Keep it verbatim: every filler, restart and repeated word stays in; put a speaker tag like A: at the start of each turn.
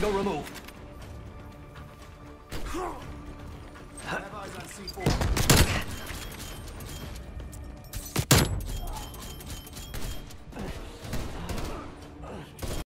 A: Tango removed.
B: I have eyes on C four.